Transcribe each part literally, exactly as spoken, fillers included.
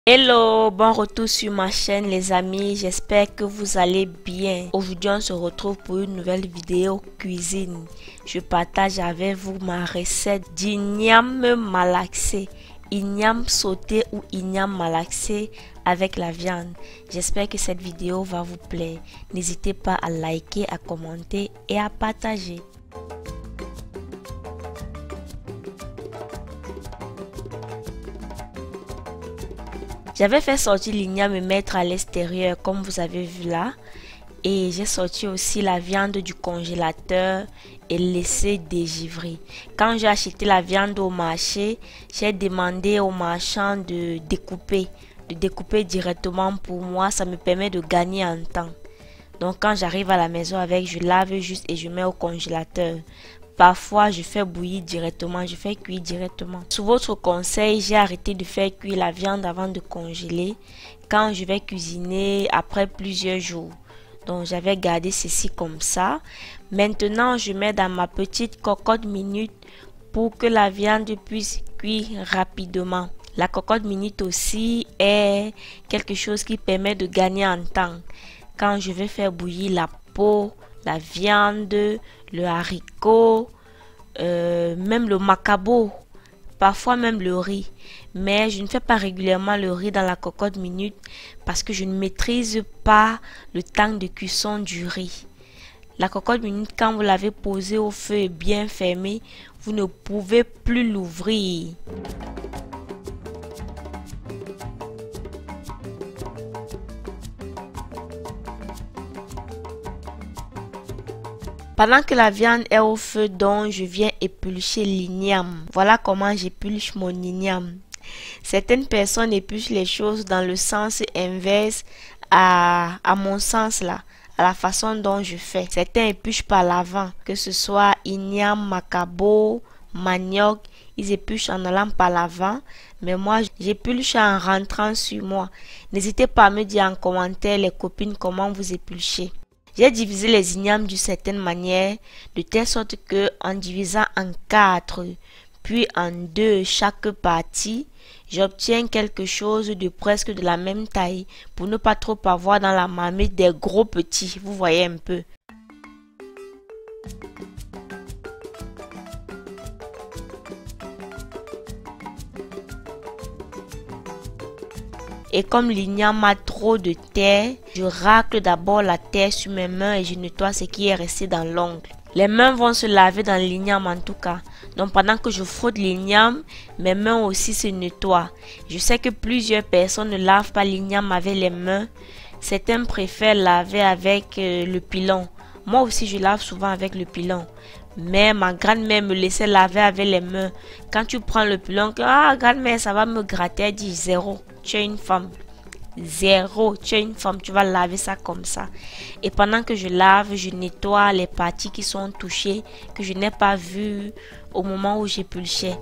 Hello, bon retour sur ma chaîne les amis, j'espère que vous allez bien. Aujourd'hui on se retrouve pour une nouvelle vidéo cuisine. Je partage avec vous ma recette d'igname malaxé, igname sauté ou igname malaxé avec la viande. J'espère que cette vidéo va vous plaire. N'hésitez pas à liker, à commenter et à partager. J'avais fait sortir l'igname et mettre à l'extérieur comme vous avez vu là. Et j'ai sorti aussi la viande du congélateur et laissé dégivrer. Quand j'ai acheté la viande au marché, j'ai demandé au marchand de découper. De découper directement pour moi, ça me permet de gagner en temps. Donc quand j'arrive à la maison avec, je lave juste et je mets au congélateur. Parfois, je fais bouillir directement, je fais cuire directement. Sous votre conseil, j'ai arrêté de faire cuire la viande avant de congeler quand je vais cuisiner après plusieurs jours. Donc, j'avais gardé ceci comme ça. Maintenant, je mets dans ma petite cocotte minute pour que la viande puisse cuire rapidement. La cocotte minute aussi est quelque chose qui permet de gagner en temps. Quand je vais faire bouillir la peau, la viande, le haricot, euh, même le macabo, parfois même le riz. Mais je ne fais pas régulièrement le riz dans la cocotte minute parce que je ne maîtrise pas le temps de cuisson du riz. La cocotte minute, quand vous l'avez posée au feu et bien fermée, vous ne pouvez plus l'ouvrir. Pendant que la viande est au feu, donc je viens éplucher l'igname. Voilà comment j'épluche mon igname. Certaines personnes épluchent les choses dans le sens inverse à, à mon sens là, à la façon dont je fais. Certains épluchent par l'avant, que ce soit igname, macabo, manioc, ils épluchent en allant par l'avant, mais moi j'épluche en rentrant sur moi. N'hésitez pas à me dire en commentaire les copines comment vous épluchez. J'ai divisé les ignames d'une certaine manière, de telle sorte que en divisant en quatre, puis en deux chaque partie, j'obtiens quelque chose de presque de la même taille pour ne pas trop avoir dans la marmite des gros petits. Vous voyez un peu. Et comme l'igname a trop de terre, je racle d'abord la terre sur mes mains et je nettoie ce qui est resté dans l'ongle. Les mains vont se laver dans l'igname en tout cas. Donc pendant que je frotte l'igname, mes mains aussi se nettoient. Je sais que plusieurs personnes ne lavent pas l'igname avec les mains. Certains préfèrent laver avec euh, le pilon. Moi aussi je lave souvent avec le pilon. Mais ma grand-mère me laissait laver avec les mains. Quand tu prends le pilon, ah grand-mère ça va me gratter, elle dit zéro. Tu es une femme. Zéro. Tu es une femme. Tu vas laver ça comme ça. Et pendant que je lave, je nettoie les parties qui sont touchées, que je n'ai pas vues au moment où j'épluchais.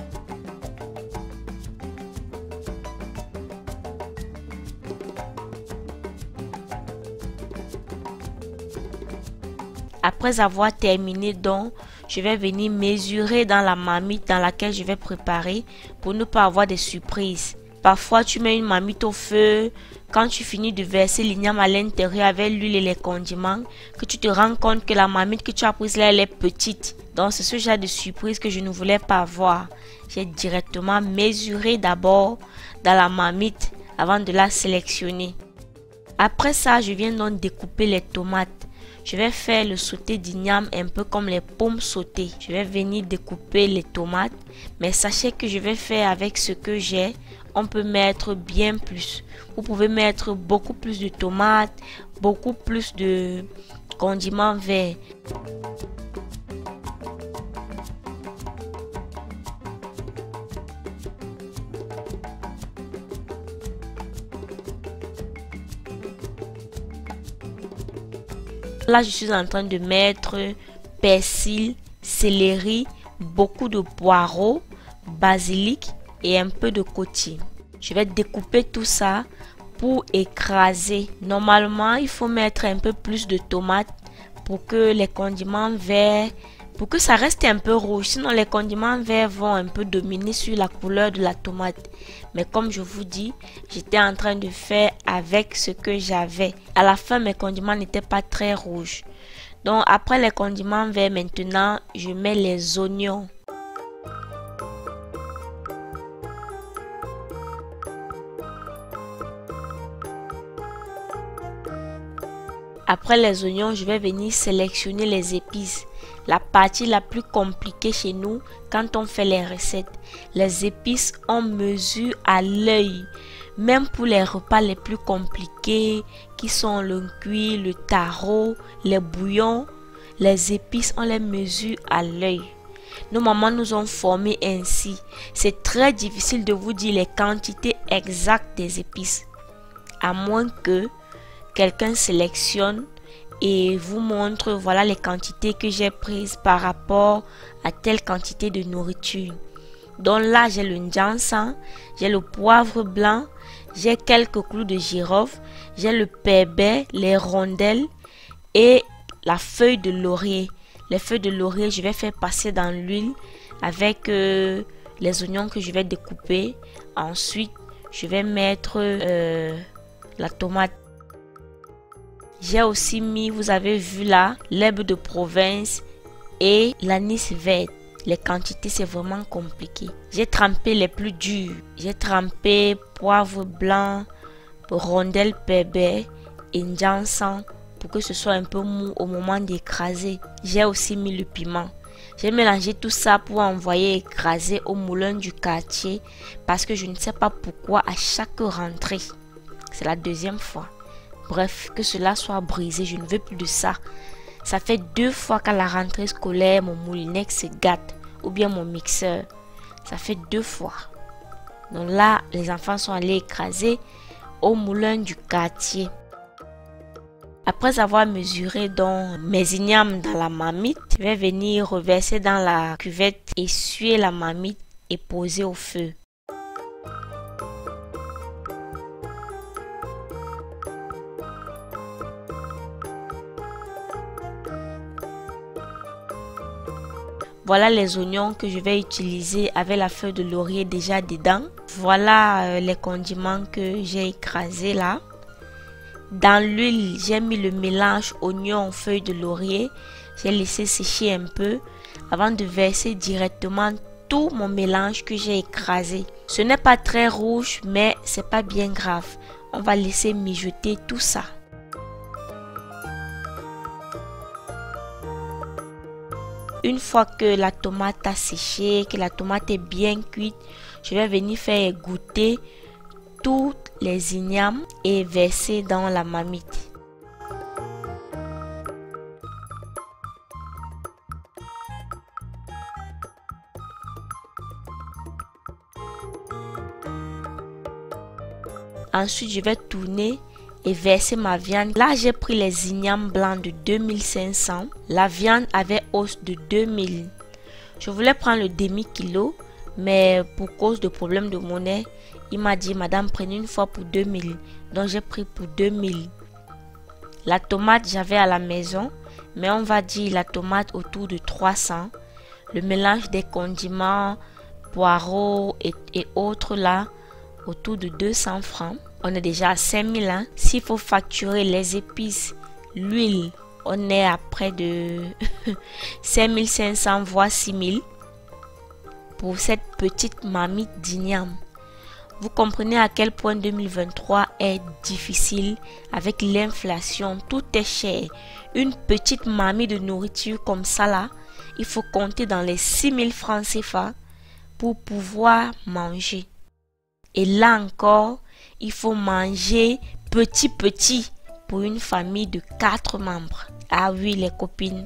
Après avoir terminé donc, je vais venir mesurer dans la marmite dans laquelle je vais préparer pour ne pas avoir des surprises. Parfois, tu mets une marmite au feu, quand tu finis de verser l'igname à l'intérieur avec l'huile et les condiments, que tu te rends compte que la marmite que tu as prise là, elle est petite. Donc, c'est ce genre de surprise que je ne voulais pas avoir. J'ai directement mesuré d'abord dans la marmite avant de la sélectionner. Après ça, je viens donc découper les tomates. Je vais faire le sauté d'igname un peu comme les pommes sautées. Je vais venir découper les tomates. Mais sachez que je vais faire avec ce que j'ai. On peut mettre bien plus. Vous pouvez mettre beaucoup plus de tomates, beaucoup plus de condiments verts. Là, je suis en train de mettre persil, céleri, beaucoup de poireaux, basilic et un peu de courgette. Je vais découper tout ça pour écraser. Normalement, il faut mettre un peu plus de tomates pour que les condiments verts pour que ça reste un peu rouge. Sinon, les condiments verts vont un peu dominer sur la couleur de la tomate. Mais comme je vous dis, j'étais en train de faire avec ce que j'avais. À la fin, mes condiments n'étaient pas très rouges. Donc, après les condiments verts, maintenant, je mets les oignons. Après les oignons, je vais venir sélectionner les épices. La partie la plus compliquée chez nous, quand on fait les recettes, les épices on mesure à l'œil. Même pour les repas les plus compliqués, qui sont le cuit, le taro, les bouillons, les épices on les mesure à l'œil. Nos mamans nous ont formés ainsi. C'est très difficile de vous dire les quantités exactes des épices, à moins que quelqu'un sélectionne et vous montre voilà les quantités que j'ai prises par rapport à telle quantité de nourriture. Donc là j'ai le njamsan, j'ai le poivre blanc, j'ai quelques clous de girofle, j'ai le pépé, les rondelles et la feuille de laurier. Les feuilles de laurier je vais faire passer dans l'huile avec euh, les oignons que je vais découper. Ensuite je vais mettre euh, la tomate. J'ai aussi mis, vous avez vu là, l'herbe de province et l'anis vert. Les quantités, c'est vraiment compliqué. J'ai trempé les plus durs. J'ai trempé poivre blanc, rondelle pépé et njamsan pour que ce soit un peu mou au moment d'écraser. J'ai aussi mis le piment. J'ai mélangé tout ça pour envoyer écraser au moulin du quartier parce que je ne sais pas pourquoi à chaque rentrée. C'est la deuxième fois. Bref, que cela soit brisé, je ne veux plus de ça. Ça fait deux fois qu'à la rentrée scolaire, mon moulinex se gâte. Ou bien mon mixeur. Ça fait deux fois. Donc là, les enfants sont allés écraser au moulin du quartier. Après avoir mesuré donc mes ignames dans la marmite, je vais venir reverser dans la cuvette, essuyer la marmite et poser au feu. Voilà les oignons que je vais utiliser avec la feuille de laurier déjà dedans. Voilà euh, les condiments que j'ai écrasés là. Dans l'huile, j'ai mis le mélange oignon, feuille de laurier. J'ai laissé sécher un peu avant de verser directement tout mon mélange que j'ai écrasé. Ce n'est pas très rouge, mais c'est pas bien grave. On va laisser mijoter tout ça. Une fois que la tomate a séché, que la tomate est bien cuite, je vais venir faire goûter toutes les ignames et verser dans la marmite. Ensuite, je vais tourner et verser ma viande. Là, j'ai pris les ignames blancs de deux mille cinq cents. La viande avait os de deux mille. Je voulais prendre le demi-kilo, mais pour cause de problème de monnaie, il m'a dit, madame, prenez une fois pour deux mille. Donc, j'ai pris pour deux mille. La tomate, j'avais à la maison, mais on va dire la tomate autour de trois cents. Le mélange des condiments, poireaux et, et autres là, autour de deux cents francs. On est déjà à cinq mille. Hein. S'il faut facturer les épices, l'huile, on est à près de cinq mille cinq cents voire six mille pour cette petite marmite d'igname. Vous comprenez à quel point deux mille vingt-trois est difficile avec l'inflation. Tout est cher. Une petite marmite de nourriture comme ça là, il faut compter dans les six mille francs C F A pour pouvoir manger. Et là encore, il faut manger petit petit pour une famille de quatre membres. Ah oui, les copines.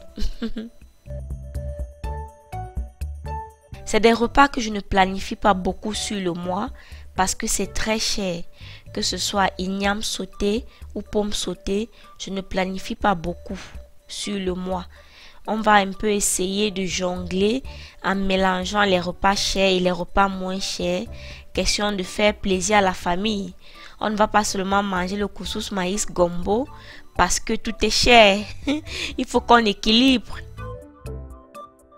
C'est des repas que je ne planifie pas beaucoup sur le mois parce que c'est très cher. Que ce soit igname sauté ou pomme sautée, je ne planifie pas beaucoup sur le mois. On va un peu essayer de jongler en mélangeant les repas chers et les repas moins chers. Question de faire plaisir à la famille. On ne va pas seulement manger le couscous maïs gombo parce que tout est cher. Il faut qu'on équilibre.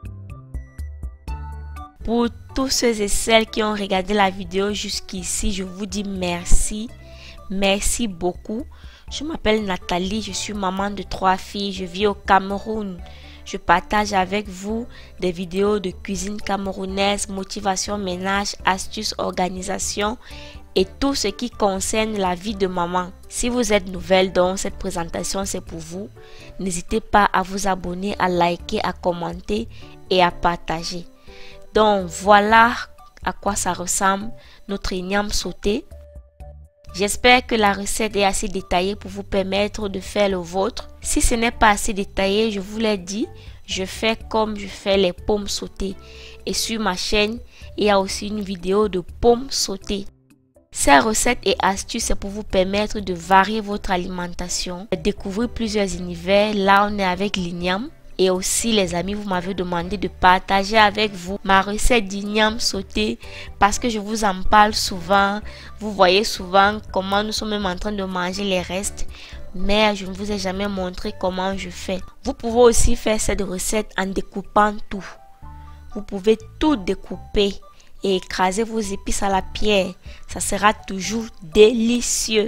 Pour tous ceux et celles qui ont regardé la vidéo jusqu'ici, je vous dis merci. Merci beaucoup. Je m'appelle Nathalie, je suis maman de trois filles, je vis au Cameroun. Je partage avec vous des vidéos de cuisine camerounaise, motivation ménage, astuces, organisation et tout ce qui concerne la vie de maman. Si vous êtes nouvelle, donc cette présentation c'est pour vous. N'hésitez pas à vous abonner, à liker, à commenter et à partager. Donc voilà à quoi ça ressemble notre igname sauté. J'espère que la recette est assez détaillée pour vous permettre de faire le vôtre. Si ce n'est pas assez détaillé, je vous l'ai dit, je fais comme je fais les pommes sautées. Et sur ma chaîne, il y a aussi une vidéo de pommes sautées. Ces recettes et astuces, c'est pour vous permettre de varier votre alimentation, de découvrir plusieurs univers. Là, on est avec l'igname. Et aussi les amis, vous m'avez demandé de partager avec vous ma recette d'igname sauté parce que je vous en parle souvent. Vous voyez souvent comment nous sommes même en train de manger les restes, mais je ne vous ai jamais montré comment je fais. Vous pouvez aussi faire cette recette en découpant tout. Vous pouvez tout découper et écraser vos épices à la pierre. Ça sera toujours délicieux.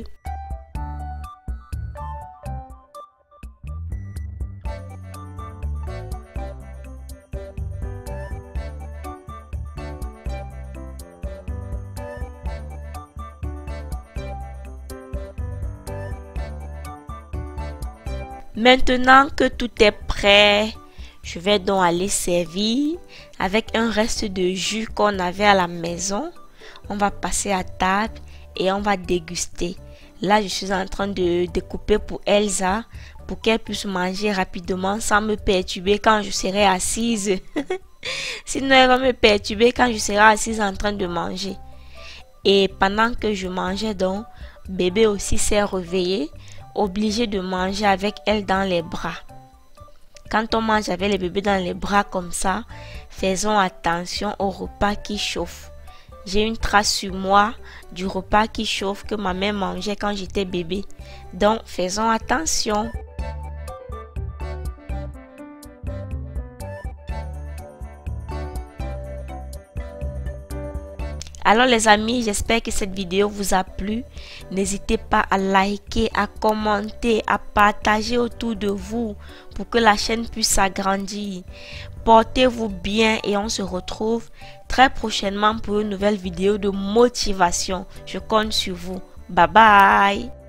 Maintenant que tout est prêt, je vais donc aller servir avec un reste de jus qu'on avait à la maison. On va passer à table et on va déguster. Là, je suis en train de découper pour Elsa pour qu'elle puisse manger rapidement sans me perturber quand je serai assise. Sinon, elle va me perturber quand je serai assise en train de manger. Et pendant que je mangeais donc, bébé aussi s'est réveillé, obligé de manger avec elle dans les bras. Quand on mange avec les bébés dans les bras comme ça, faisons attention au repas qui chauffe. J'ai une trace sur moi du repas qui chauffe que ma mère mangeait quand j'étais bébé. Donc, faisons attention. Alors les amis, j'espère que cette vidéo vous a plu. N'hésitez pas à liker, à commenter, à partager autour de vous pour que la chaîne puisse s'agrandir. Portez-vous bien et on se retrouve très prochainement pour une nouvelle vidéo de motivation. Je compte sur vous. Bye bye.